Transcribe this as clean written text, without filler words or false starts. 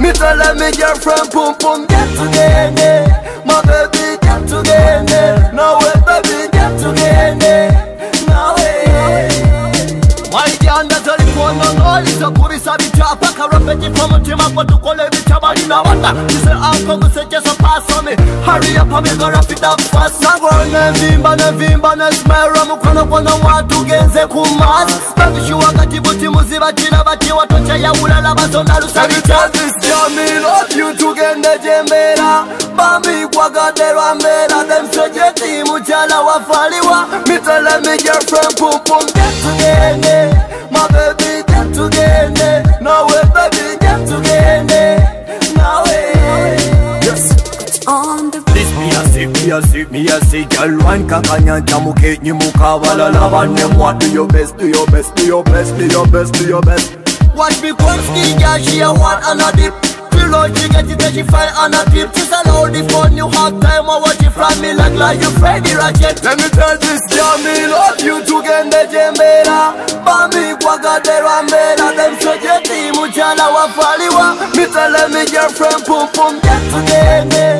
Me tell me girlfriend pum pum get together. My baby get together. Now wait baby get together. Now my girl na telephone no lisa kurisa bitapa karapeti from mutima kwa tukole bitabali na wata. Say uncle go say just pass on me. Hurry up and me gonna fit up fast. Na gonna vimba na smile mukono kona watu genze kumas. Baby she wakati buti muziba jina bati watocha ya ulala bazona lusabita. This girl me love you tugende jembera. Bambi kwa gaderwa mbera. Them sejeti mujala wafaliwa. Me tell me girlfriend pum pum get together. My baby get together. Now we baby get together. Now yes. On the this me a sick girl one kakanya jamuke nyimuka walala wanne mwa do your best. Watch me Kwanski girl she a one and a dip. She get it and she fine on a tip. She's allowed the phone you have time or watch it from me like you Freddy Ratchet. Let me tell this girl me love you tugende jembera. Bambi kwa gaderwa mbera. Them sojeti mujala wafaliwa. Me tell me girlfriend pum pum get together.